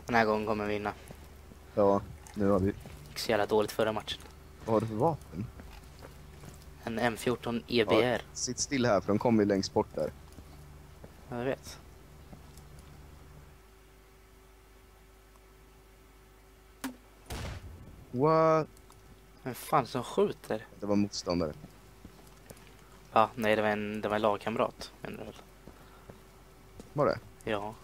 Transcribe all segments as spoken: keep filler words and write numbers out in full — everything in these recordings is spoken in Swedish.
Den här gången kommer vi vinna. Ja, nu har vi... Det gick så jävla dåligt förra matchen. Vad har du för vapen? En M fjorton E B R. Ja, sitt still här för de kommer ju längst bort där. Ja, jag vet. What? Vem fan som skjuter? Det var motståndare. Ja, nej, det var en, det var en lagkamrat, menar du väl? Var det? Ja.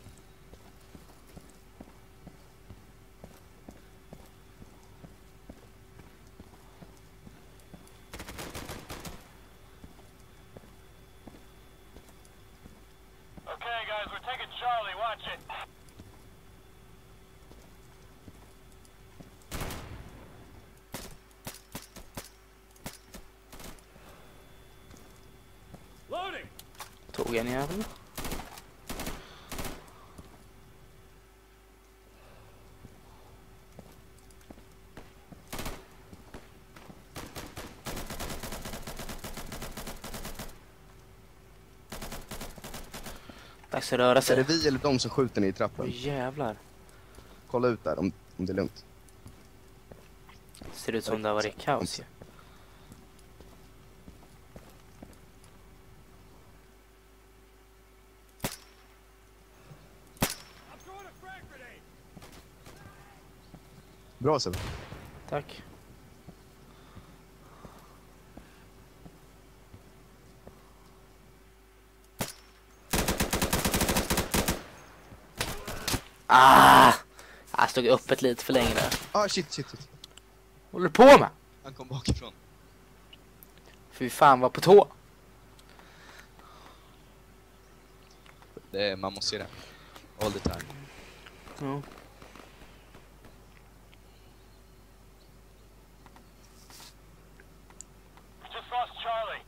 Okay, guys, we're taking Charlie. Watch it. Loading. Tog en jävel. Dags att röra Är sig. det vi eller de som skjuter ni i trappen? Åh, jävlar. Kolla ut där om, om det är lugnt. Ser ut som det har varit kaos ju. I'm throwing a frag grenade. Bra så. Tack. Ah! Jag stod öppet lite för länge där. Ah shit shit shit. Vad håller du på med? Han kom bakifrån. Fy fan, var på tå. Det är, man måste se det. All the time. Ja. We just lost Charlie.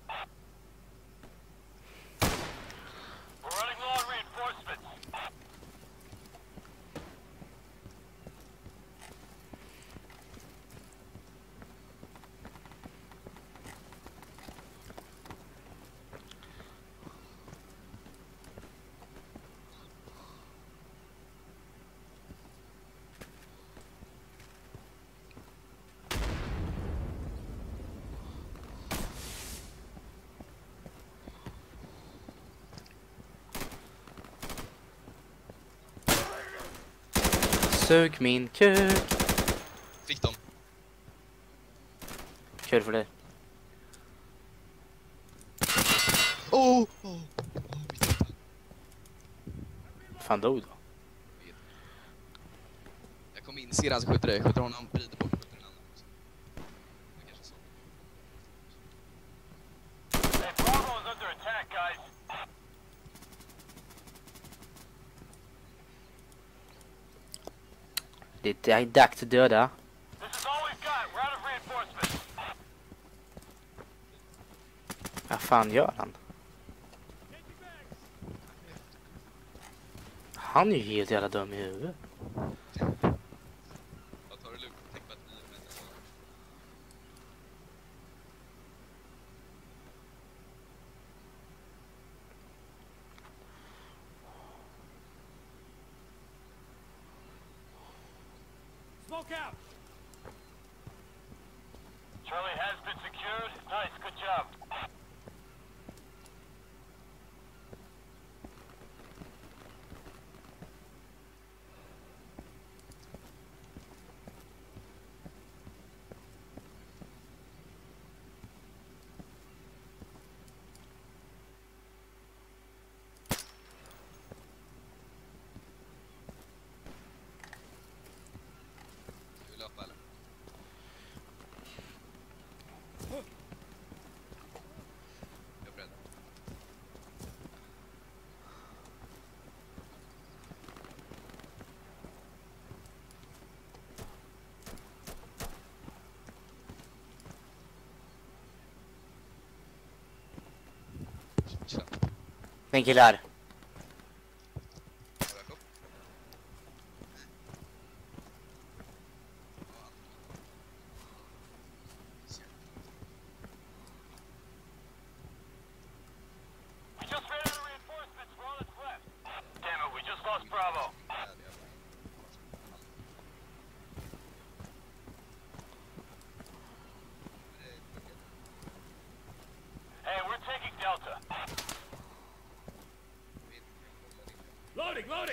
We're running low on reinforcements. Sug min kuk. Fick dem. Kul för dig. Oh! oh. Fan dog då. Jag kom in, ser han som skjuter dig. Skjuter honom, vrider bort, skjuter den andra också. Det kanske är så. Hey, Bravo is under attack, guys. Det är dags att döda. This is all we've got. We're out of reinforcements. Vad fan gör han? Han är ju helt jävla dum i huvudet. Jag tar det lugnt. Tänk på att vi är med. Smoke out. Charlie has been secured. Nice, good job. Du vill löpa eller? Jag är beredd. Tja. Men killar. Har jag kopp? We just ran out of reinforcements. We're on its left. Damn it, we just lost Bravo. Ja, det är bra. Loading, loading.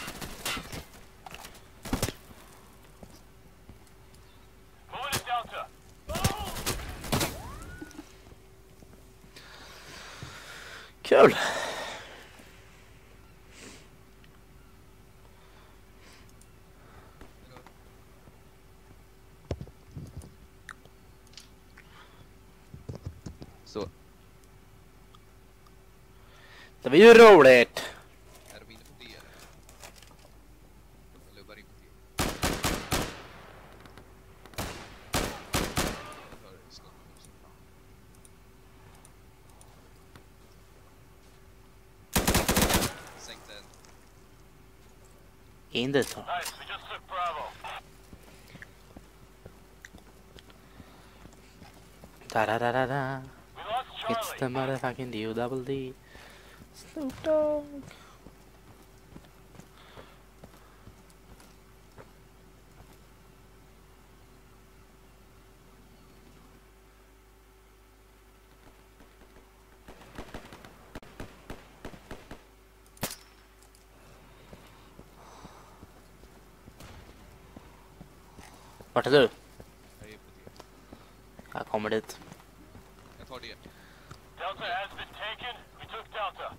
Moving to Delta. Kul! Så, Det var ju roligt! är de inne på D? Jag lubbar in på D. Jag tar det, skott nu som fan. Sänkte en. In dit då. Nice, we just took Bravo. Da da da da da. We lost It's the Charlie. motherfucking D O double D. Snoop Dogg. Vart är du? Jag är på D. Jag kommer dit. Jag tar D. Delta has been taken. We took Delta.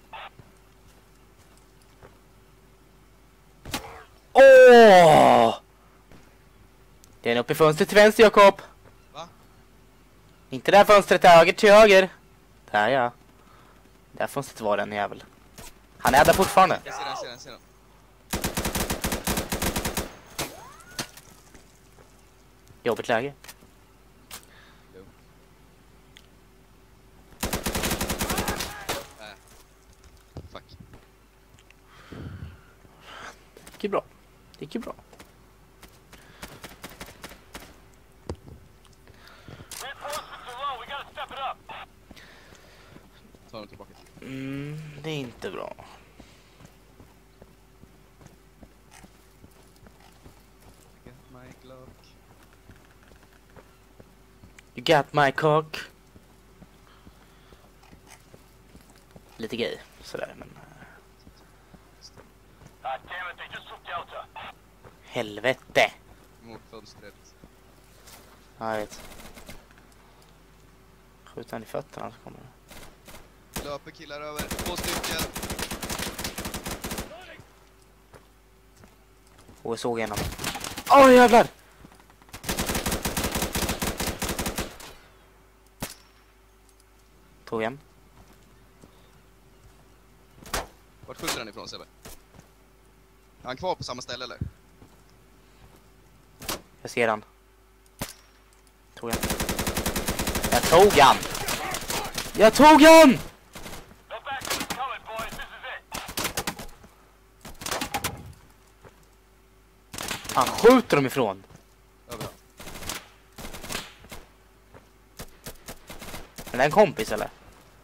Åh! Det är en uppe i fönstret till vänster, Jakob. Va? Inte det här fönstret, höger till höger. Där ja. Det här fönstret var den jävel. Han är där fortfarande. Jag ser den, ser den, ser den. Jobbigt läge. Lugn. Äh. Fuck. Det gick ju bra. Det gick ju bra. Reinforcements are low. We gotta step it up. Ta dem tillbaka. Mm, det är inte bra. Get my Glock. You got my cock. Lite gay, sådär, men... Ah, damn it, they just took Delta. Helvete! Mot fönstret. Ja, jag vet. Skjut han i fötterna så kommer det. Löper killar över. Två stycken. Och jag såg en av dem. Åh, jävlar! Tog en. Vart skjuter han ifrån, Sebbe? Är han kvar på samma ställe eller? Jag ser han. Tog en. Jag tog han! Jag tog han! No backup coming, boys. This is it. Han skjuter dem ifrån. Överallt. Men det är en kompis eller?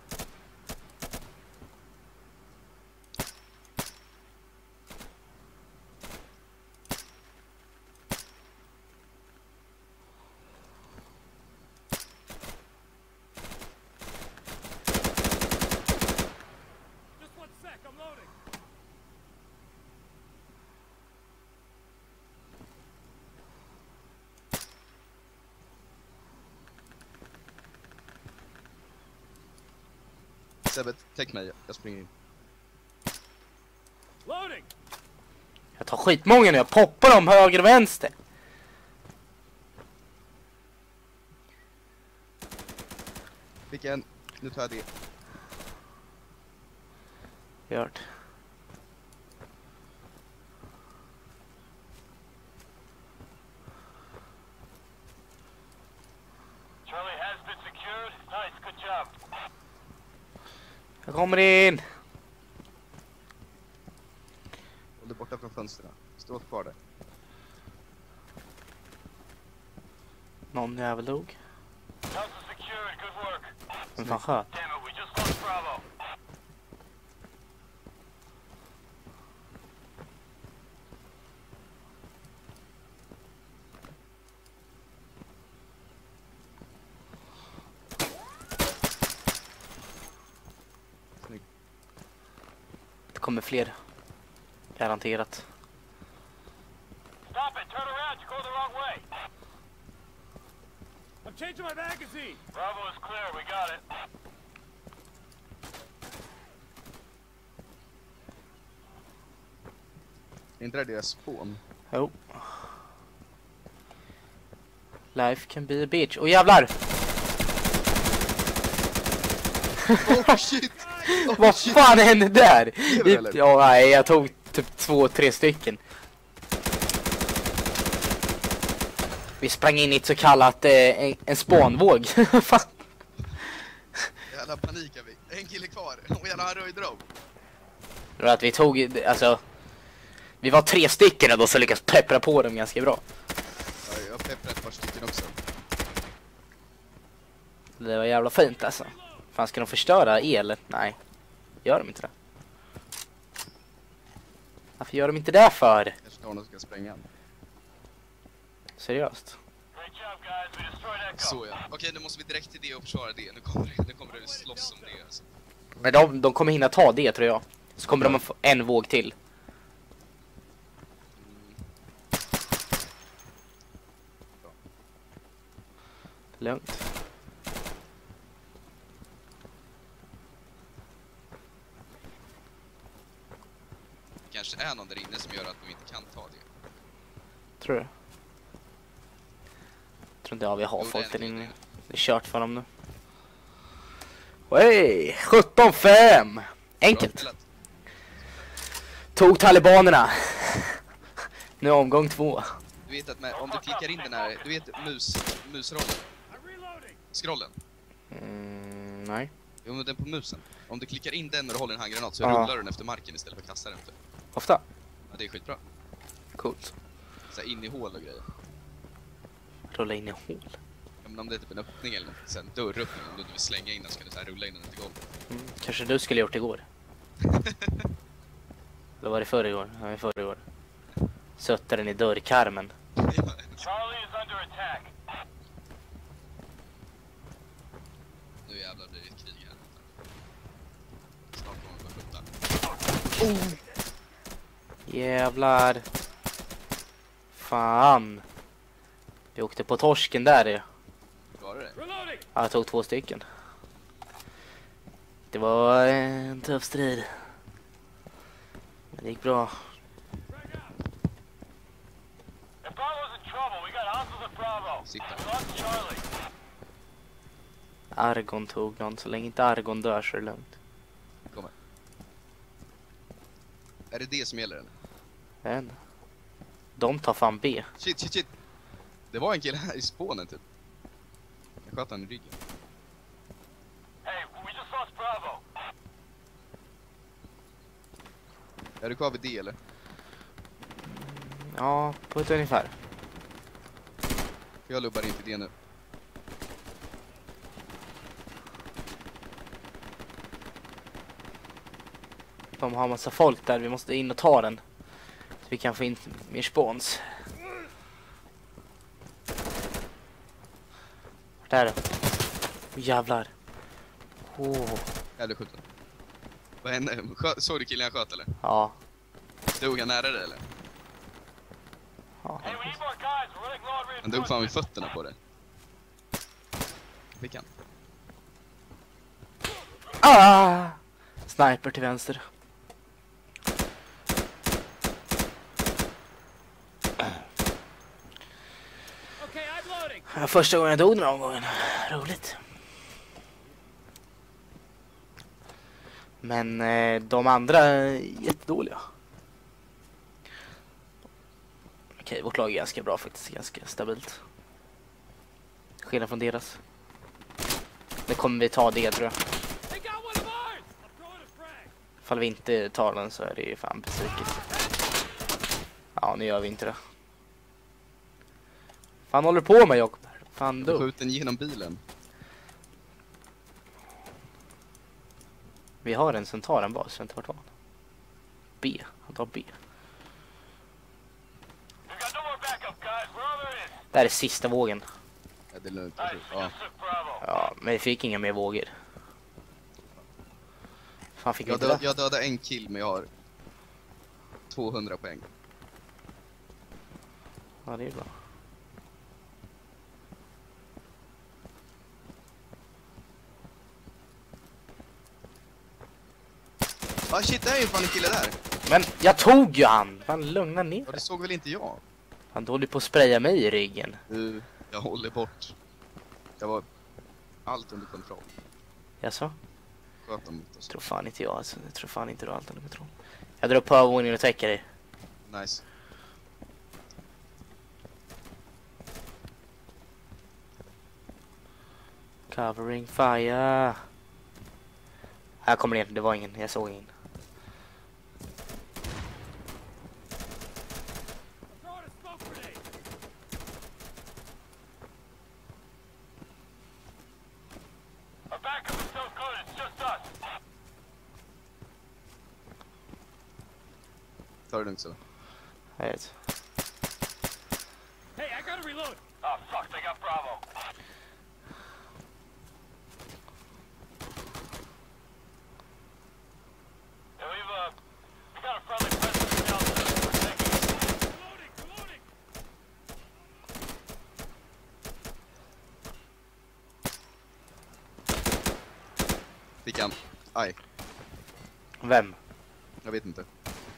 Just one sec. I'm loading. Sebbe, täck mig. Jag springer in. Loading. Jag tar skitmånga nu. Jag poppar dem höger och vänster. Fick en. Nu tar jag det. Gör det. Charlie has been secured. Nice, good job. Jag kommer in. Håll dig borta från fönstren. Stå kvar där. Någon jävel dog. Delta secured. Good work. Vem fan sköt? Damn it, we just lost Bravo. Snyggt. Det kommer fler. Garanterat. Stop it! Turn around! You're going the wrong way! I'm changing my magazine. Bravo is clear. We got it. Är inte det deras spån? Jo. Life can be a bitch. Åh jävlar! Oh shit! Oh, Vad shit. fan hände där? Lever Vi, eller? ja, nej, jag tog typ två, tre stycken. Vi sprang in i ett så kallat eh, en, en spånvåg. Fan. Jävla panik har vi. En kille kvar. Och jävla röjdrov. Det var att vi tog, alltså... Vi var tre stycken och då så lyckades peppra på dem ganska bra. Ja, jag har pepprat ett par stycken också. Det var jävla fint alltså. Fan, ska de förstöra el? Nej. Gör de inte det? Varför gör de inte det för? Kanske någon ska spränga. Seriöst. Great job, guys. We destroyed Echo. Så ja. Okej, nu måste vi direkt till det och försvara det. Nu kommer det, nu kommer det slåss om det alltså. Men de, de kommer hinna ta det, tror jag. Så kommer de att få en våg till. Lugnt. Kanske är någon där inne som gör att de inte kan ta det. Tror du? Tror inte jag vi har Jo, folk det är där en inne. del. Det är kört för dem nu. Hej! sjutton fem! Enkelt. Bra spelat. Tog talibanerna. Nu är omgång två. Du vet att med, om du klickar in den här, du vet mus, musrollen, I'm reloading. scrollen. Mm, nej. Jo, men den på musen. Om du klickar in den när du håller en handgranat så Ja. rullar den efter marken istället för att kasta den efter. Ofta. Ja, det är skitbra. Coolt. Så här in i hål och grejer. Rulla in i hål. Ja, men om det är typ en öppning eller något, så en dörröppning, om du vill slänga in den så kan du så här rulla in den till golvet. Mm, kanske du skulle gjort igår. Eller var det förr igår? Ja, det förr igår. Sötte den i dörrkarmen. Charlie is under attack. Nu jävlar blir det ett krig här. Snart kommer vi få skjuta. Jävlar. Fan. Vi åkte på torsken där. Ja. Var det det? Reloading. Ja, jag tog två stycken. Det var en tuff strid. Men det gick bra. If Bravo's in trouble, we got hostiles at Bravo. Sitta. We lost Charlie. Argon tog någon. Så länge inte Argon dör så är det lugnt. Kommer. Är det det som gäller eller? Men de tar fan B. Shit, shit, shit. Det var en kille här i spånen typ. Jag sköt han i ryggen. Hey, we just lost Bravo. Är du kvar vid D eller? Ja, på ett ungefär. För jag lubbar inte det nu. De har massa folk där. Vi måste in och ta den. Så vi kan få in mer spons. Vart är det? Åh, jävlar. Åh. Eller skjuten. Vad hände? Skö- Såg du killen jag sköt eller? Ja. Dog han nära dig eller? Ja. Hey, we need more guys. We're running low on Han dog fan vid reinforcements. fötterna på det. Fick han? Ah! Sniper till vänster. Okay, I'm loading. Första gången jag dog den här omgången. Roligt. Men eh, de andra är jättedåliga. Okej, vårt lag är ganska bra faktiskt. Ganska stabilt. Skillnad från deras. Det kommer vi ta det tror jag. They got one of ours. I'm throwing a frag. Ifall vi inte tar den så är det ju fan besviket. Ja, nu gör vi inte det. Fan håller du på med Jakob? Fan Du du. skjut den genom bilen. Vi har en som tar en bas, inte vart var han? B, han tar B. We've got no more backup, guys. We're all there is. Det här är sista vågen. Ja, det är lugnt. Nice. We Ja. just took Bravo. Ja, men vi fick inga mer vågor. Fan fick vi Jag, inte död, det? jag dödade en kill men jag har tvåhundra poäng. Ja, det är bra. Ah shit, det är ju fan en kille där. Men jag tog ju han! Fan, lugna ner Ja, det dig. såg väl inte jag. Han håller på att spraya mig i ryggen. Du, jag håller bort. Jag var allt under kontroll. Jaså? Sköt dem mot oss. Tror fan inte jag alltså. Jag tror fan inte du har allt under kontroll. Jag drar upp på övervåningen och täcker dig. Nice. Covering fire. Här kommer det. Det var ingen. Jag såg ingen. I'm throwing a smoke grenade. Our backup is so good, it's just us. Ta det lugnt så. Jag vet. Hey, I gotta reload. Oh, fuck, they got Bravo. Yeah, we've, uh, we got a friendly presence in Delta. We're taking it. Reloading, reloading. Fick han. Aj, Vem? jag vet inte.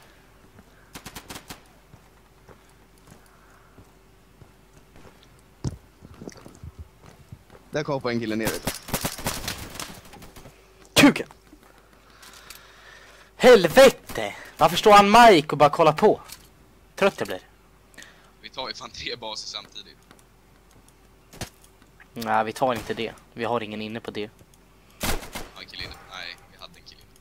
Där kom på en kille ner, vet du. Kuken! Helvete! Varför står han Mike och bara kollar på? Trött jag blir. Vi tar ju fan tre baser samtidigt. Nej, vi tar inte det. Vi har ingen inne på det. Ja, en kille inne. Nej, vi hade en kille inne.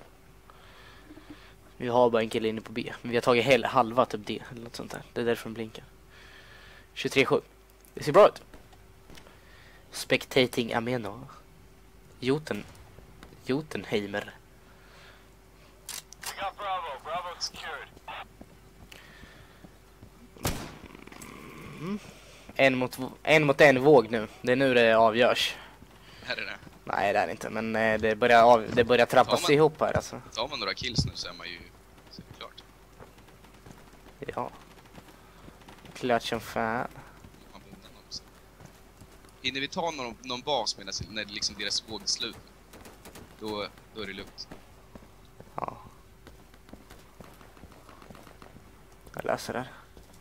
Vi har bara en kille inne på B. Men vi har tagit hel halva typ D eller något sånt där. Det är därför den blinkar. tjugotre sju. Det ser bra ut. Spectating Ameno. Joten. Jotunheimer. We got Bravo. Bravo secured. En mot, en mot en våg nu. Det är nu det avgörs. Här är det. Nej, det är det inte. Men eh, det börjar, av, det börjar trappas Tar man- ihop här alltså. Tar man några kills nu så är man ju så är det klart. Ja. Klart som fan. Man får undan dem också. Hinner vi ta någon, någon bas medan när det liksom deras våg är slut, då, då är det lugnt. Ja. Jag läser det.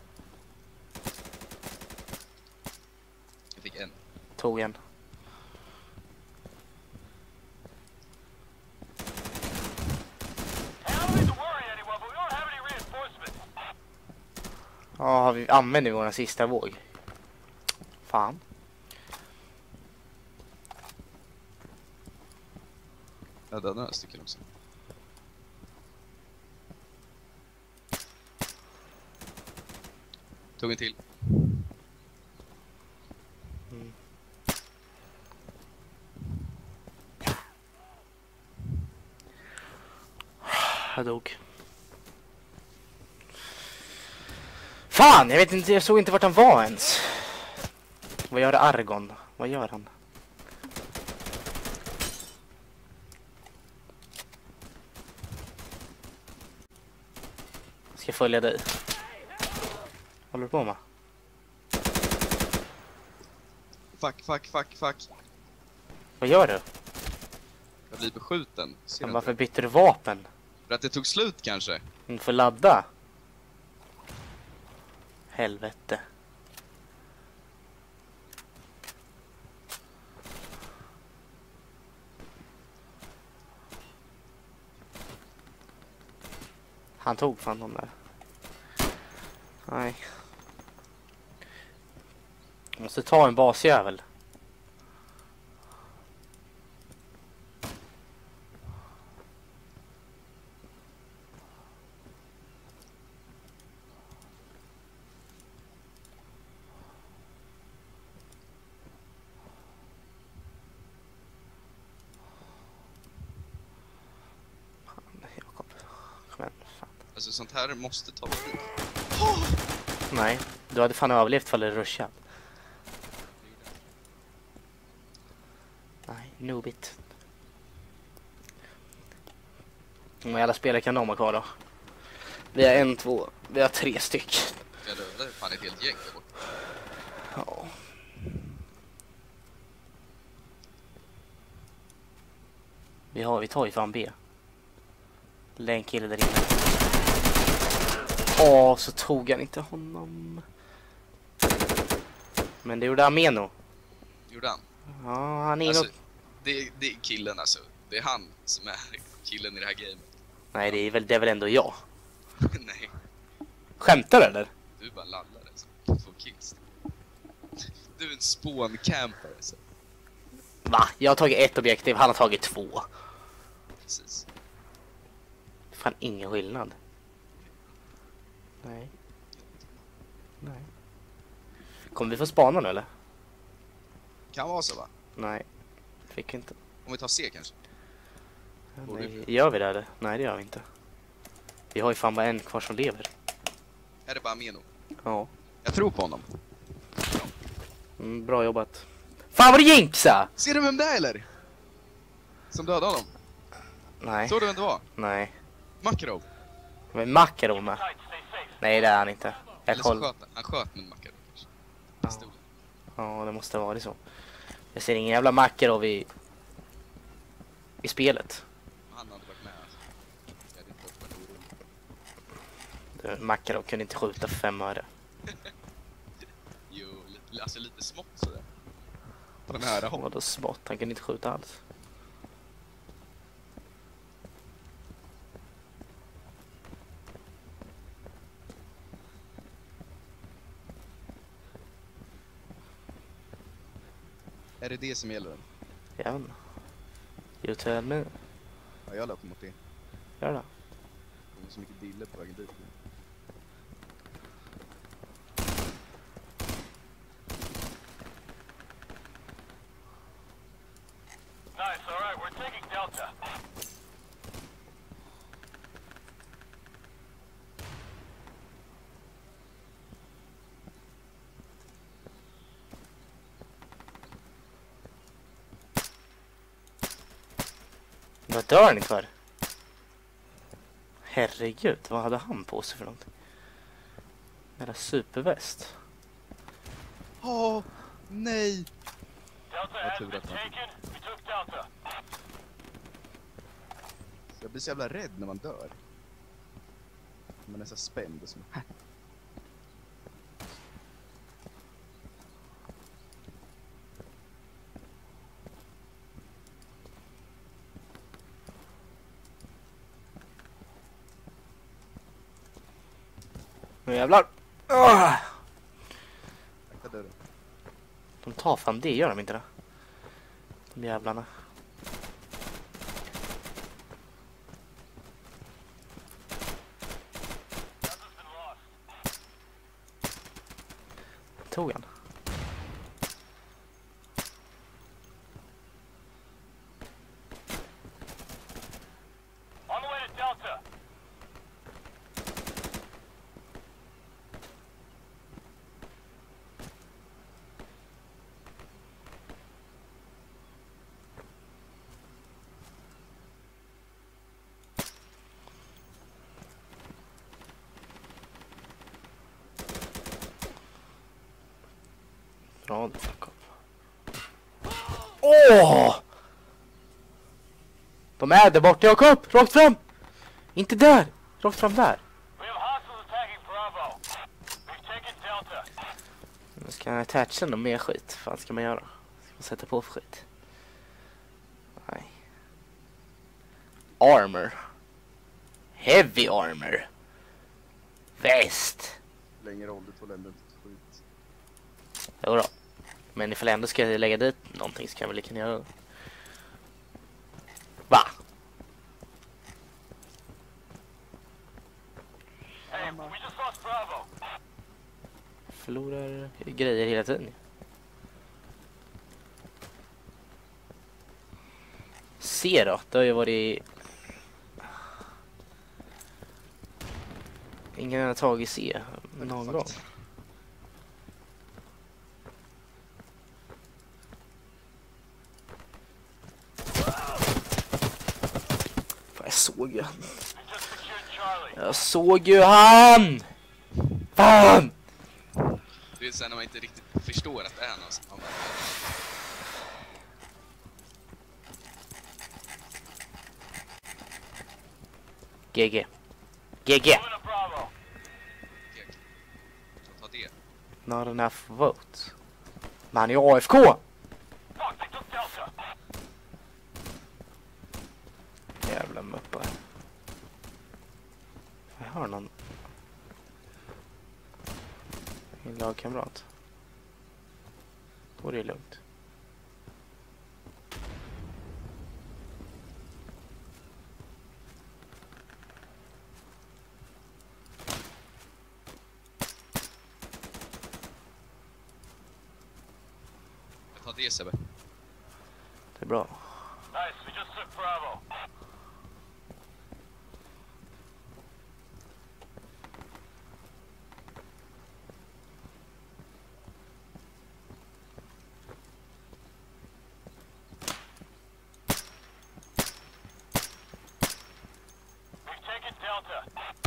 Jag fick en. Tog en. Hey, I don't mean to worry anyone, but we don't have any reinforcements. Ja, har vi använder vi vår sista våg? Fan. Jag dödade några stycken också. Tog en till. Jag dog. Fan, jag vet inte, jag såg inte vart han var ens. Vad gör Argon? Vad gör han? Ska jag följa dig? Håller du på med? Fuck, fuck, fuck, fuck. Vad gör du? Jag blir beskjuten. Ser Men du varför inte? bytte du vapen? För att det tog slut kanske. Du får ladda. Helvete. Han tog fan de där. Nej. Måste ta en basjävel. Jakob. Kom igen, fan. Alltså sånt här måste ta tid. Nej, du hade fan överlevt fall det ruschat. Nej, noobit. Hur många jävla spelare kan de ha kvar då? Vi har en, två. Vi har tre stycken. Jag dödade fan ett helt gäng där borta. Ja. Vi har, vi tar ju fan B. Län kille där inne. Åh, så tog han inte honom. Men det gjorde Ameno. Gjorde han? Ja, han är Alltså, nog... det, det är killen alltså. Det är han som är killen i det här gamet. Nej, det är väl, det är väl ändå jag. Nej, Skämtar du eller? du är bara lallare alltså. Två kills. Du är en spawn-camper alltså. Va? Jag har tagit ett objektiv, han har tagit två. Precis. Fan, ingen skillnad. Nej. Nej. Kommer vi få spana nu eller? Kan vara så va? Nej. Fick inte. Om vi tar C kanske. Ja, Borde nej. vi? Gör vi det eller? Nej, det gör vi inte. Vi har ju fan bara en kvar som lever. Är det bara Ameno? Ja. Jag tror på honom. Mm, bra jobbat. Fan vad det jinxa! Ser du vem det är eller? Som dödade honom? Nej. Såg du vem det var? Nej. Makarov. Men Makarov med. Tight, stay safe. Nej, det är han inte. Jag Eller så koll. sköt han. Han sköt med en Makarov kanske. Pistolen. Ja, det måste vara det så. Jag ser ingen jävla Makarov i... i spelet. Han hade varit med alltså. Jag hade inte fått en oro. Makarov kunde inte skjuta för fem öre. Jo, lite, alltså lite smått sådär. På nära håll. Vadå smått? Han kunde inte skjuta alls. Är det det som gäller? Jag vet inte. You tell me. Ja, jag löper mot det. Gör det. Det är så mycket dille på vägen dit. Nice, all right, we're taking Delta. Vad dör ni för? Herregud, vad hade han på sig för någonting? Era superväst. Åh, nej! Delta Jag has tur been att han- taken. We took Delta. Jag blir så jävla rädd när man dör. Man är så spänd och så. Nu jävlar. Ah! Akta dörren. De tar fan det, gör de inte det? De jävlarna. Delta's been lost. Tog han? On the way to Delta. Bra, fuck up. Åh! De är där borta, Jakob! Rakt fram! Inte där! Rakt fram där. We have hostiles attacking Bravo. We've taken Delta. Nu ska jag attacha någon mer skit. Vad fan ska man göra? Ska man sätta på för skit? Nej. Armor. Heavy armor. Väst. Längre roll, du tål ändå inte skit. Jo då. Men ifall jag ändå ska lägga dit någonting så kan jag väl lika gärna göra det. Va? Hey, we just lost Bravo. Förlorar grejer hela tiden. Se då, det har ju varit... Ingen har tagit C någon gång. Fan, jag såg ju. We just secured Charlie. Jag såg ju han! Fan! Det är sen när man inte riktigt förstår att det är någon som man bara... G G. G G. Moving to Bravo. Okej. Ta det. Not enough votes. Man är A F K! Fuck, they took Delta. Jävla muppar. Jag hör någon. Min lagkamrat. Då är det lugnt. Jag tar det, Sebbe. Det är bra. Nice, we just took Bravo. We've taken Delta.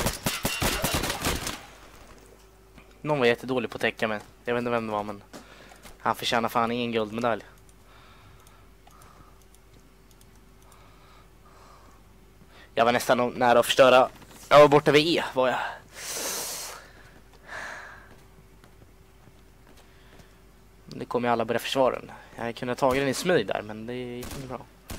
Någon var jättedålig på att täcka mig. Jag vet inte vem det var, men han förtjänar fan ingen guldmedalj. Jag var nästan nära att förstöra. Jag var borta vid E, var jag. Det kom ju alla börja försvara den. Jag kunde ha tagit den i smyg där, men det gick inte bra.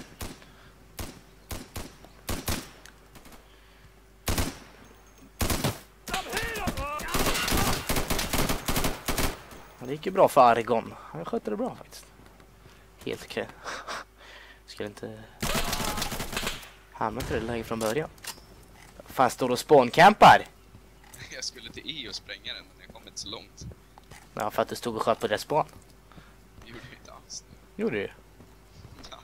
Det gick ju bra för Argon. Han skötte det bra faktiskt. Helt okej. Skulle inte hamna till det läge från början. Fan, står och spawncampar. Jag skulle till E och spränga den, men jag kom inte så långt. Ja, för att du stod och sköt på deras spawn. Det gjorde vi inte alls. Gjorde du? Ja.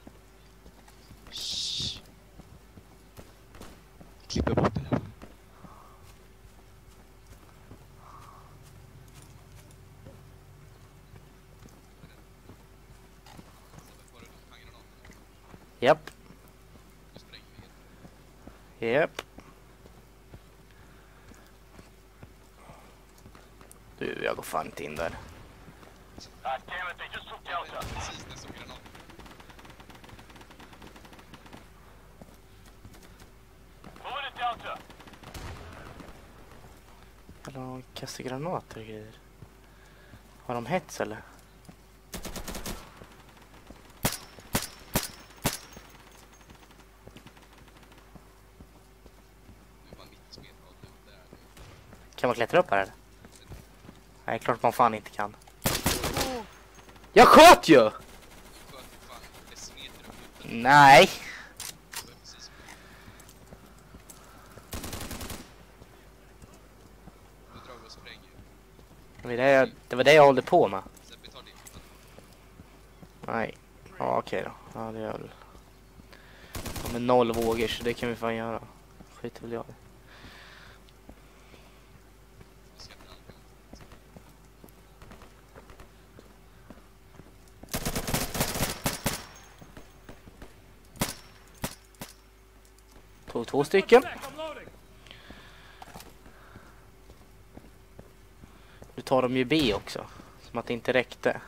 Shh. Klipper bort det där. Japp. Nu spränger vi. Japp. Du, jag går fan inte in där. God damn it, they just took Delta. Precis när jag såg granaten. Moving to Delta. Eller de kastar granater och grejer. Har de hets eller? Nu var mitt spel där. Kan man klättra upp här eller? Nej, klart man fan inte kan. Jag sköt ju! Du sköt ju fan decimeter upp nu. Nej. Det var precis. Nu drar vi och spränger. Det var det jag, det var det jag hållde på med. Sebbe, tar det. Nej. Ja, okej då. Ja, det gör väl. De är noll vågor, så det kan vi fan göra. Skit väl jag. Jag ska inte aldrig. Tog två stycken. I'm loading. Nu tar de ju B också. Som att det inte räckte.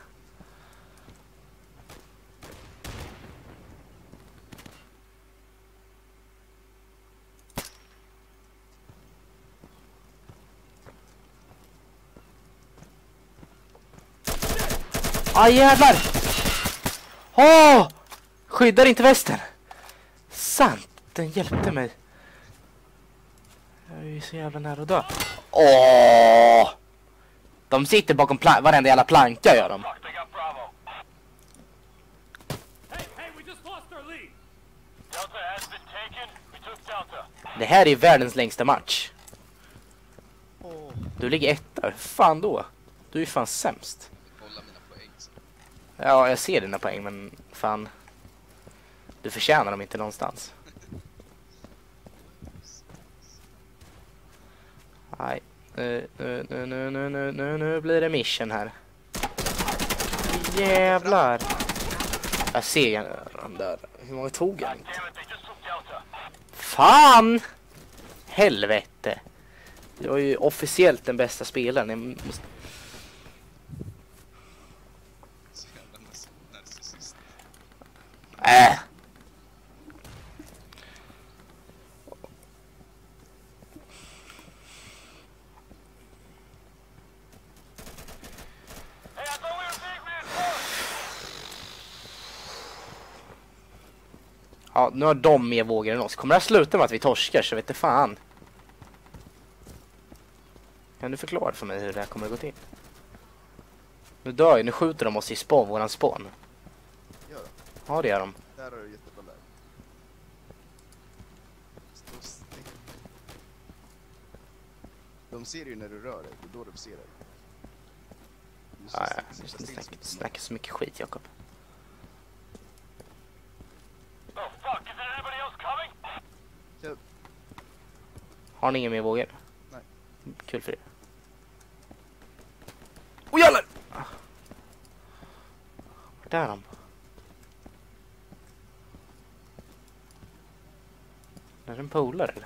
Ah, jävlar! Åh! Skyddar inte västen. Sant, den hjälpte mig. Jag är ju så jävla nära att dö. Åh! De sitter bakom pla- varenda jävla planka, gör de. Fuck, they got Bravo. Hey, hey, we just lost our lead. Delta has been taken. We took Delta. Det här är ju världens längsta match. Du ligger etta. Hur fan då? Du är ju fan sämst. Kolla mina poäng. Så. Ja, jag ser dina poäng, men fan. Du förtjänar dem inte någonstans. Nej. Nu, nu, nu, nu, nu, nu, nu, nu blir det mission här. Jävlar. Jag ser den där. Hur många tog jag God inte? damn it, they just took Delta. Fan! Helvete. Jag är ju officiellt den bästa spelaren. Jag måste... Så jävla nas- narcissist. Äh. Hey, I thought we were being reinforced! Ja, nu har de mer vågor än oss. Kommer det här sluta med att vi torskar så vet det fan. Kan du förklara för mig hur det här kommer att gå till? Nu dör ju, nu skjuter de oss i spawn, våran spawn. Gör det. Ja, det gör de. Där har du jättebra läge. Stå still. De ser ju när du rör dig, det är då de ser dig. Du Ja, ja. sitter- sitter Du still snackar, som ett snackar så mycket skit, Jakob. Oh, fuck, is there anybody else coming? Kul. Har ni ingen mer vågor? Nej. Kul för er. Åh, jävlar! Vart är de? Är det en polare eller?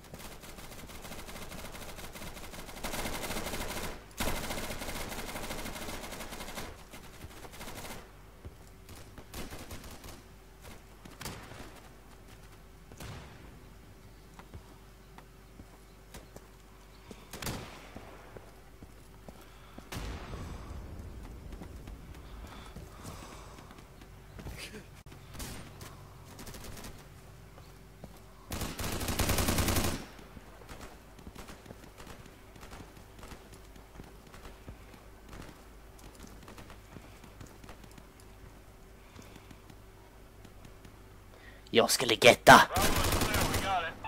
Jag ska ligga etta. Bravo is clear, we got it.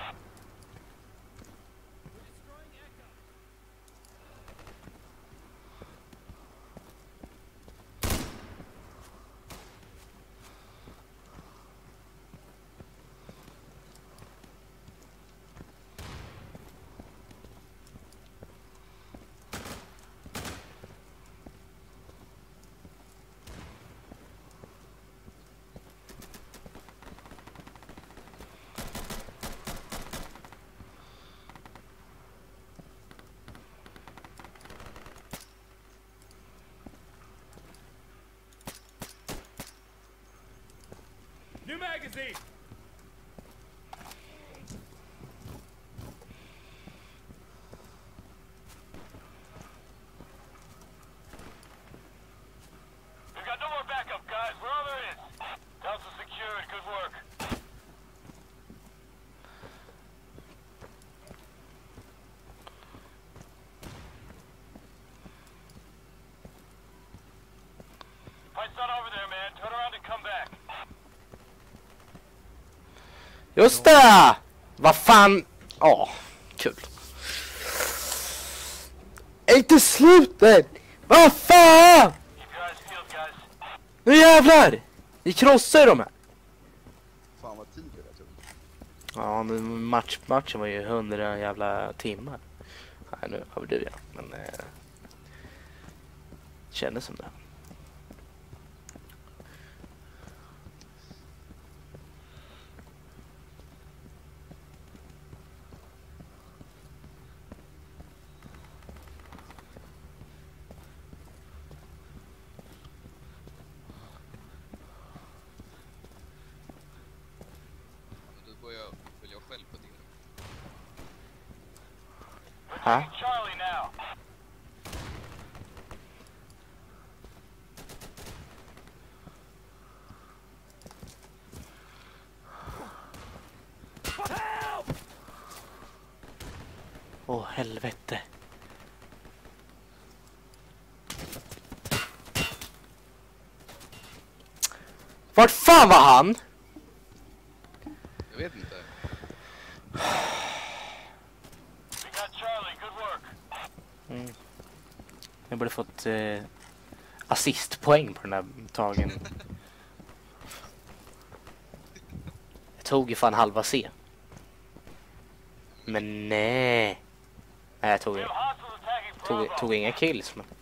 New magazine! We've got no more backup, guys. We're all there is. Delta secured. Good work. Fight's not over there, man. Turn around and come back. Just det! Vad fan? Ja, kul. Inte slutet! Vad fan? Keep your eyes peeled, guys. Nu jävlar! Vi krossar ju de här. Fan vad tid det är, tror jag. Ja, men match, matchen var ju hundra jävla timmar. Nej, nu har vi det, ja. Men eh, kändes som det. Och då går jag, vill jag själv på det. Ha? Charlie now. Åh, helvete. Vart fan var han? Jag vet inte. We got Charlie. Good work. Jag borde fått eh, assistpoäng på den här tagen. Jag tog ju fan halva C. Men nej. Nej, jag tog, We have hostiles attacking tog, Bravo. tog inga kills. Men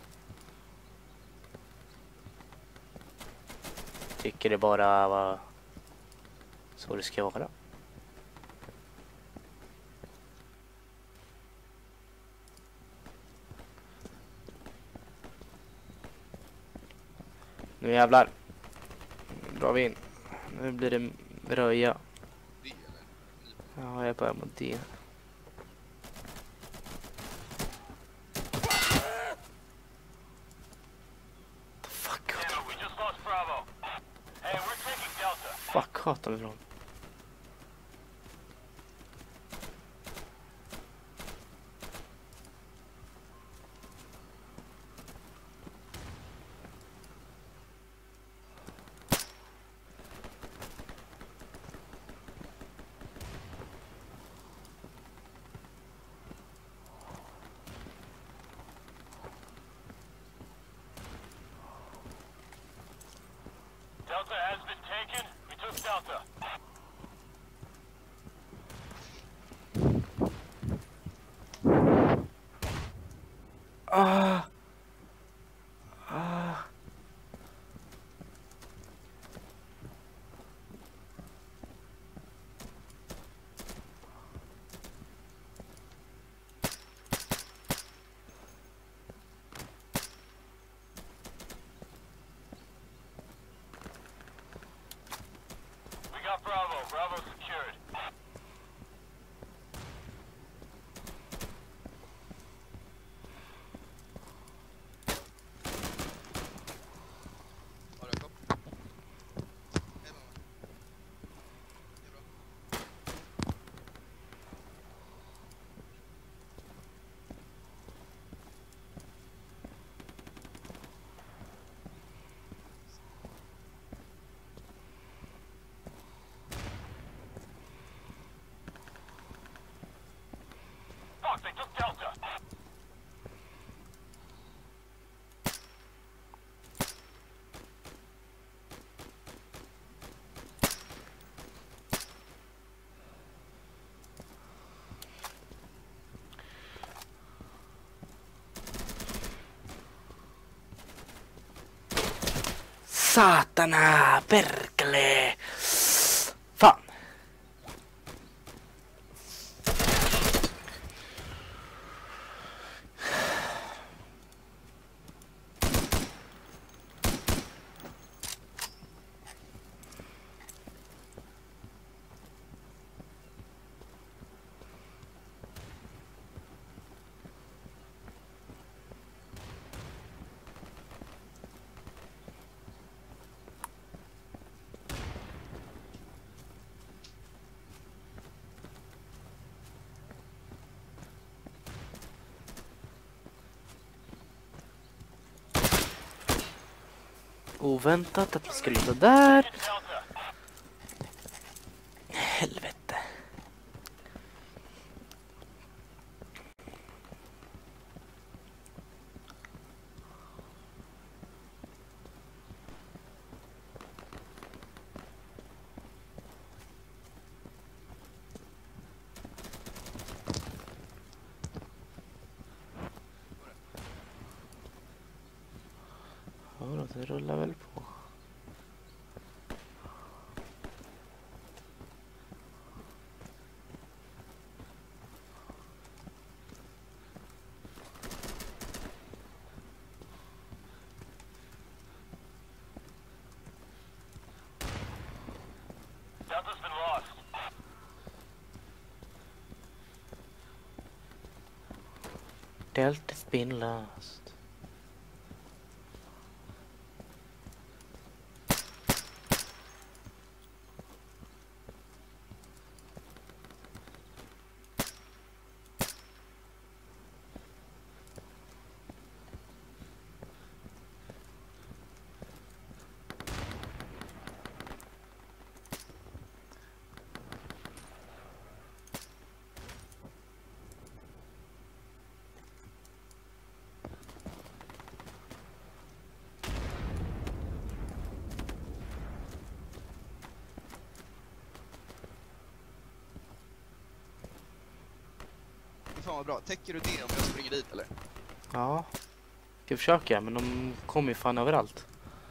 tycker det bara var så det ska vara. Nu jävlar. Nu drar vi in. Nu blir det röja. Det eller? Ja, jag börjar mot det. Fuck. Damn it, we just lost Bravo. Hey, we're taking Delta. Fuck, hatar vi ifrån. Delta has been taken. We took Delta. Ah. Ah. We got Bravo. Bravo secured. Har du kopp? Hej mamma. Det är bra. Fuck, they took Delta. Satana, perkele. Fan. Oväntat att man skulle gå där. Delta. Helvete. Ja, då, det rullar väl på. Delta's been lost. Delta's been lost. Fan vad bra. Täcker du det om jag springer dit eller? Ja. Ska försöka, men de kommer ju fan överallt.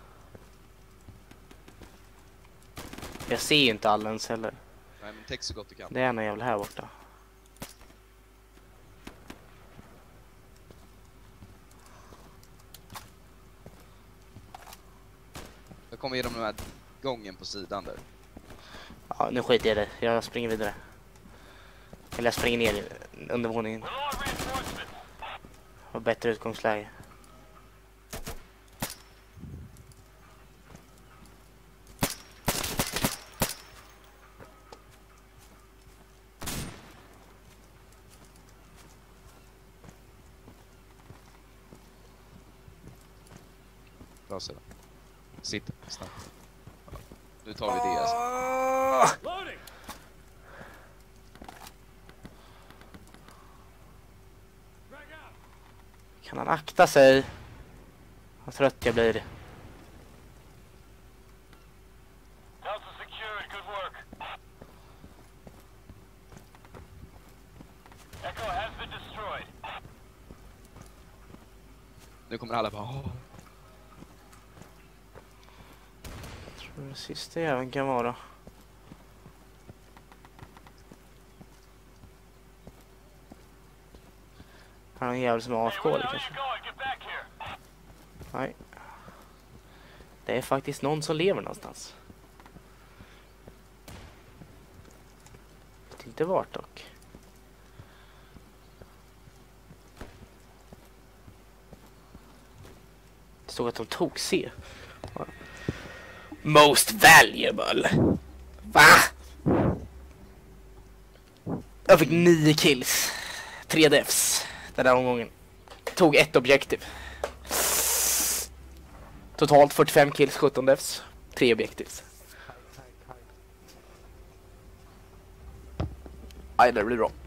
Jag ser ju inte alla ens heller. Nej men täck så gott du kan. Det är en jävla här borta. kommer genom den här gången på sidan där. Ja, nu skiter jag i det. Jag springer vidare. Eller jag springer ner under våningen. We're low on reinforcements. Har bättre utgångsläge. Bra så. Sitt snabbt. Ja. Nu tar vi det alltså. Loading! Frag out! Kan han akta sig? Vad trött jag blir. Delta secured. Good work. Echo has been destroyed. Nu kommer alla bara åh. Tror det sista även kan vara. Han är en jävel som är A F K Hey, where eller the hell kanske. you going? Get back here. Nej. Det är faktiskt någon som lever någonstans. Vet inte vart dock. Det stod att de tog C. Most valuable. Va? Jag fick nio kills. Tre defs den där omgången. Tog ett objektiv. Totalt fyrtiofem kills, sjutton defs. Tre objektivs. Aj, det blir bra.